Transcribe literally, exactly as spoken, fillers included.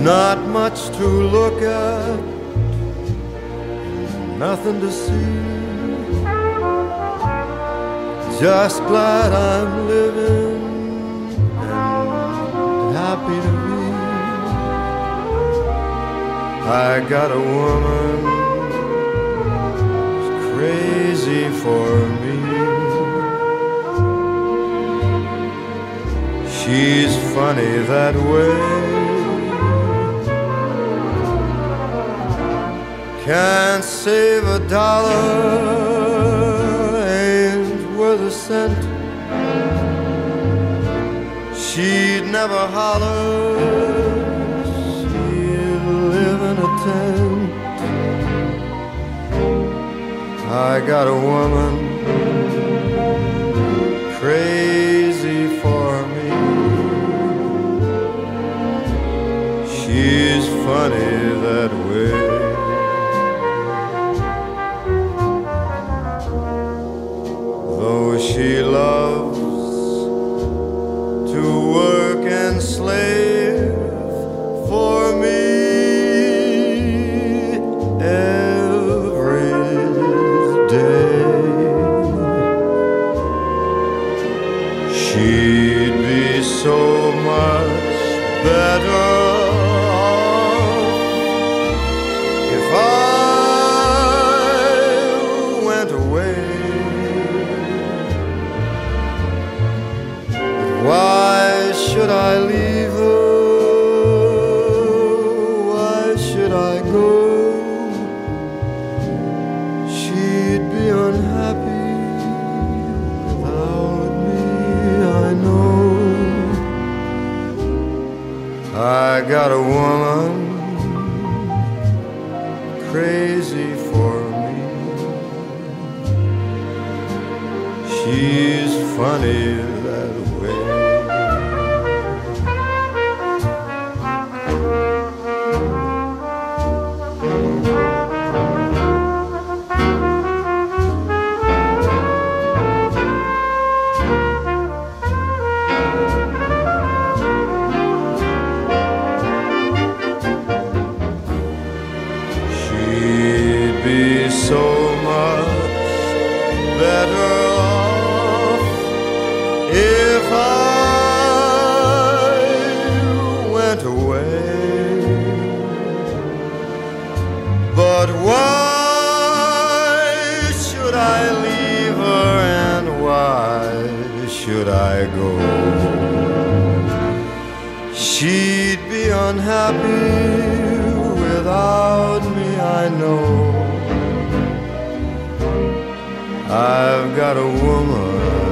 Not much to look at, nothing to see. Just glad I'm living and happy to be. I got a woman who's crazy for me. She's funny that way. Can't save a dollar, ain't worth a cent. She'd never holler, she'd live in a tent. I got a woman crazy for me. She's funny that way. Though she loves to work and slave for me every day, she'd be so much better off if I went away. Why should I leave her? Why should I go? She'd be unhappy without me, I know. I got a woman crazy for me. She's funny that way. She'd be so much better off if I went away. But why should I leave her, and why should I go? She'd be unhappy without me, I know. I've got a woman